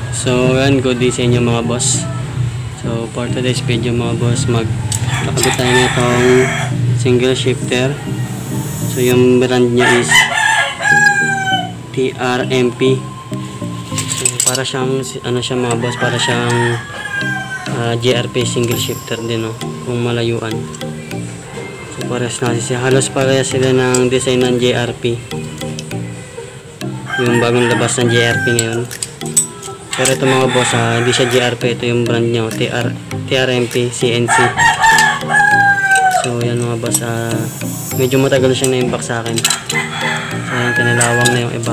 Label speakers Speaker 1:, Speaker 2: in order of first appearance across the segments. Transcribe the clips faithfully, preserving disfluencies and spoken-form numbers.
Speaker 1: So yan, good day sa inyo mga boss. So for today's video mga boss, magkakabit tayo nitong single shifter. So yung brand niya is T R M P. So para siyang ano siya mga boss, para siyang uh, J R P single shifter din, no, kung malayuan. So parehas na siya, halos parehas sila ng design ng J R P, yung bagong labas ng J R P ngayon. Pero ito mga boss, ah, hindi siya J R P, ito yung brand nyo, T R, T R M P C N C. So yan mga boss, ah, medyo matagal siyang na-impact sa akin. So yan, tinalawang na yung iba.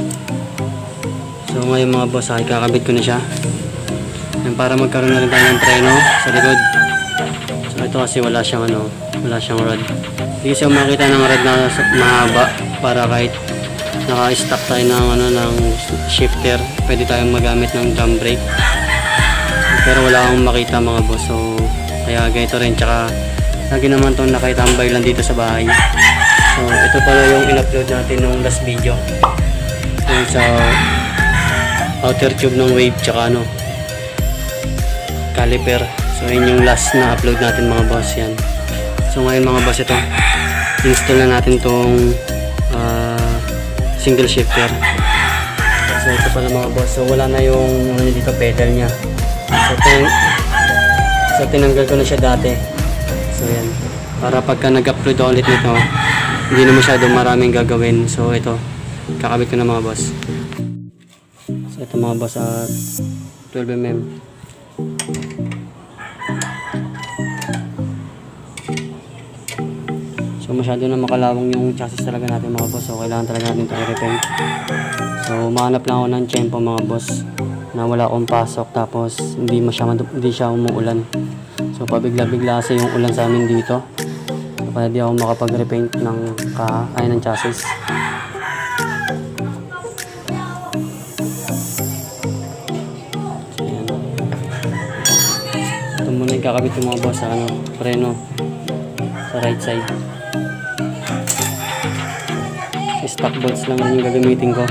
Speaker 1: So ngayon mga boss, ah, ikakabit ko na siya. Yan, para magkaroon na rin tayo ng preno sa likod. So ito kasi wala siyang ano, wala siyang rod. Hindi kasi makita ng rod na mahaba, para kahit naka-stack tayo ng ano, ng shifter, pwede tayong magamit ng drum brake. Pero wala akong makita mga boss, so kaya ganito rin. Tsaka lagi naman itong nakitambay lang dito sa bahay. So ito pala yung in-upload natin nung last video, yung sa outer tube ng wave tsaka ano, caliper. So yun yung last na upload natin mga boss. Yan. So ngayon mga boss, ito install na natin tong uh, single shifter. So ito pala mga boss, so wala na yung ano dito, pedal niya. So, tin so tinanggal ko na siya dati. So yan, para pagka nag-upload ulit nito, hindi na masyadong maraming gagawin. So ito, kakabit ko na mga boss. So ito mga boss, at twelve millimeter. So masyado na makalawang yung chassis talaga natin mga boss. So kailangan talaga natin ito i-repaint. So mahanap lang ako ng tiyempo mga boss na wala akong pasok, tapos hindi masyadong, hindi siya umuulan. So pabigla-bigla kasi yung ulan sa amin dito, so, kaya di ako makapag-repaint ng ka ay ng chassis. So yan, ito muna yung kakabit yung mga boss sa ano, preno sa right side. Stock bolts lang yung gagamitin ko.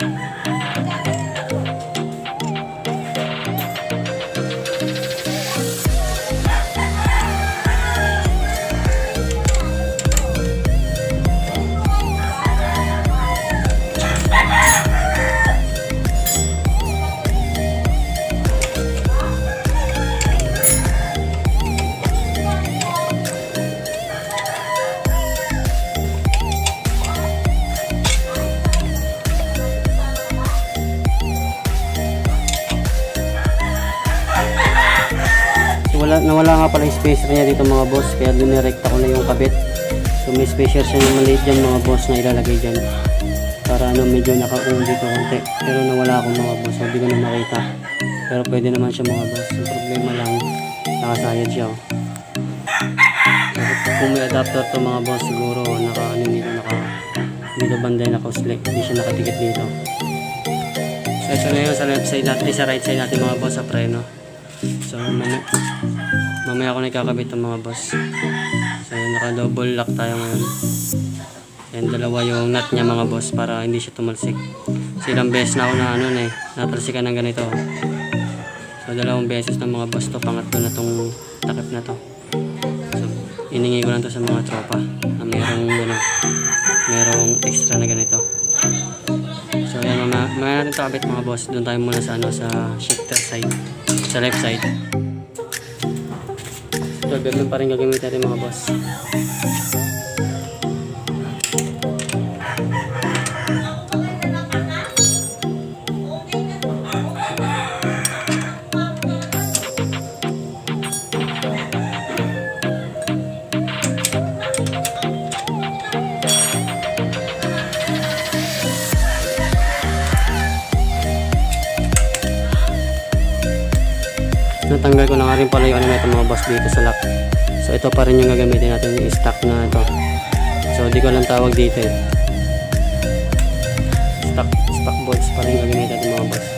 Speaker 1: Wala, nawala nga pala yung spacer niya dito mga boss, kaya dinirekta ko na yung kabit. So may spacer siya na maliit dyan mga boss na ilalagay dyan, para ano, medyo naka-on dito konti. Pero nawala akong mga boss, so hindi ko na makita. Pero pwede naman siya mga boss. Yung problema lang, nakasayad siya, oh. So, kung may adapter to mga boss, siguro naka ano dito, naka dito banday, naka-uslik, hindi siya nakatikit dito. So ito na yun sa left side natin, ay sa right side natin mga boss, sa preno. So mamaya, mamaya ako na ikakabit ng mga boss. So naka double lock tayo ngayon. Yan, dalawa yung nut niya mga boss, para hindi siya tumalsik. So ilang beses na ako na ano na eh, natalsikan ng ganito. So dalawang beses na mga boss to, pangatlo na tong takip na to. So iningi ko lang to sa mga tropa na merong ano, merong extra na ganito. So yan, mamaya, mamaya natin ito kabit mga boss. Doon tayo muna sa ano, sa shifter side, sa left side. So ganoon pa rin gagamitin natin mga boss. Natanggal ko na nga rin pala yung ano na ito mga boss dito sa lock. So ito pa rin yung gagamitin natin, yung stock na ito. So di ko alam tawag dito eh. Stock, stock bolts pa rin yung gagamitin natin mga boss.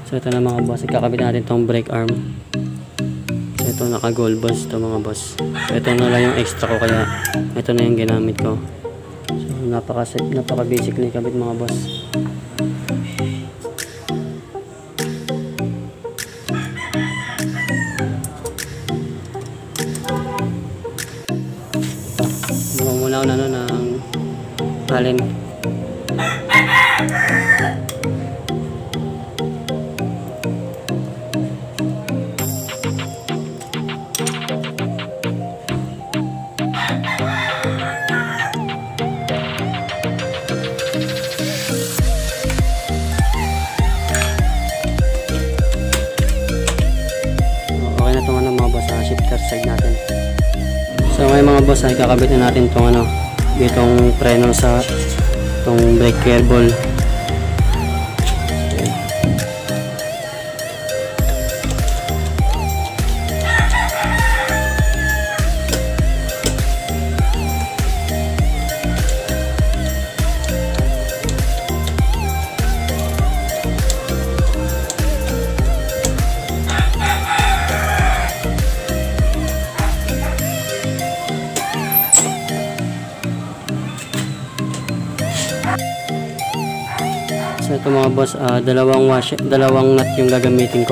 Speaker 1: So ito na mga boss, ikakabit natin tong brake arm. So ito naka gold boss to mga boss. So ito na lang yung extra ko, kaya ito na yung ginamit ko. So napaka napaka basic na ikabit mga boss. Buka muna ako na ano ng alin. Shifter side natin. So ngayon mga boss ay kakabit na natin itong ano, ditong preno sa itong brake cable. So ito mga boss, uh, dalawang wash, dalawang nut yung gagamitin ko.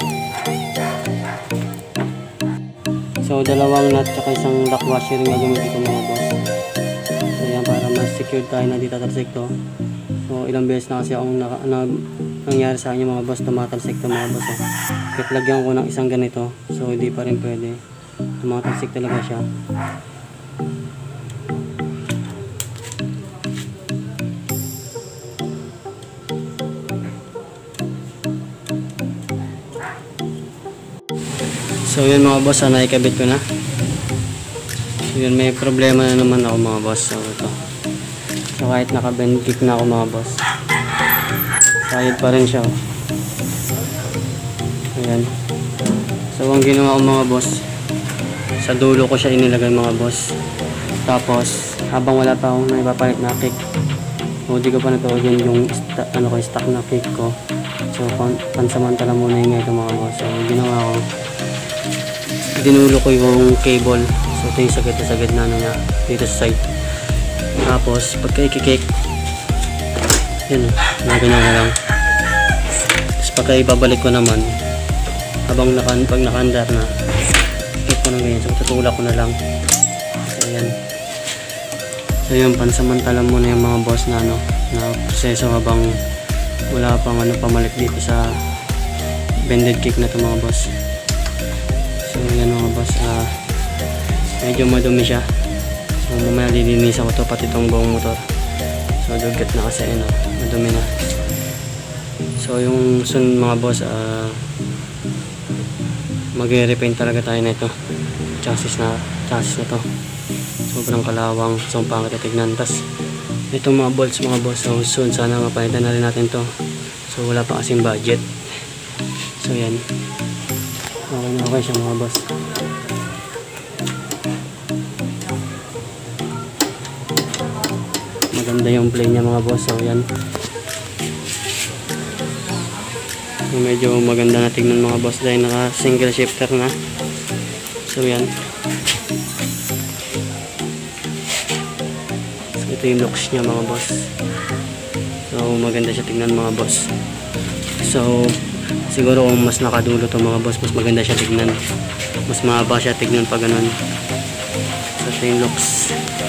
Speaker 1: So dalawang nut tsaka isang lock washer yung gagamitin ko mga boss. So yan, para mas secure tayo na dito tatalsik to. So ilang beses na kasi akong naka, na, nangyari sa akin mga boss, tumatalsik to mga boss. Eh. Kahit lagyan ko ng isang ganito, so hindi pa rin pwede. Tumatalsik talaga siya. So yun mga boss, sana ikabit ko na. So yun, may problema na naman ako mga boss. So ito. So kahit naka-bend kick na ako mga boss, sayad pa rin siya. Ayan. So ang ginawa ko mga boss, sa dulo ko siya inilagay mga boss. Tapos habang wala pa akong naipapalit na kick, o di ko pa natuloy yung ano ko, stock na kick ko. So pan pansamantala muna yung ito mga boss. So ginawa ko, dinulo ko yung cable. So ito yung sagad na sagad na ano niya dito sa side. Tapos pagka ikikik, yun, naganyan na lang. Tapos pagka ibabalik ko naman, habang naka, pag nakaandar na, ikik ko na ganyan. So tutulak ko na lang. So yan. So yun, pansamantala muna yung mga boss na ano, na proseso habang wala pang ano pamalik dito sa bended kick na ito mga boss. So yan mga boss, uh, medyo madumi siya. So mamaya lilinisan ko to, pati itong buong motor. So dugat na kasi ano, madumi na. So yung sun mga boss, uh, mag-repaint talaga tayo na ito. Chassis na, chassis na to. Sobrang kalawang, so pangit tignan. Tas itong mga bolts mga boss, so soon sana mapalitan na rin natin to. So wala pa kasing budget. So yan, okay na okay siya mga boss. Maganda yung play niya mga boss. So yan, so, medyo maganda na tignan mga boss dahil naka single shifter na. So yan, so ito yung looks niya mga boss. So maganda siya tignan mga boss. So siguro kung mas nakadulo to mga boss, mas maganda siya tignan, mas mahaba siya tignan pag ganun. So ito yung looks.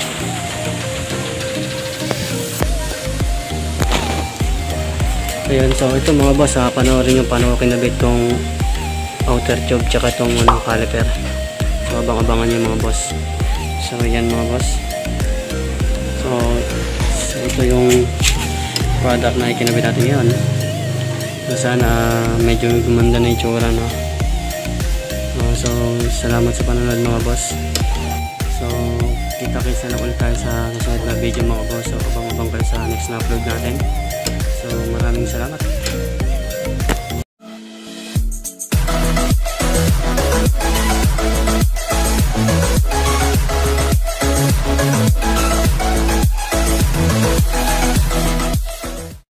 Speaker 1: Ayan, so ito mga boss, ha, panoorin yung paano kinabit tong outer tube tsaka tong ano, caliper. So abang-abangan yung mga boss. So ayan mga boss, so, so ito yung product na ikinabit natin ngayon. So sana medyo gumanda na yung tsura, no? Uh, so salamat sa panonood mga boss. So kita-kita na ulit tayo sa susunod na video mga boss. So abang-abang kayo sa next na upload natin. So maraming salamat.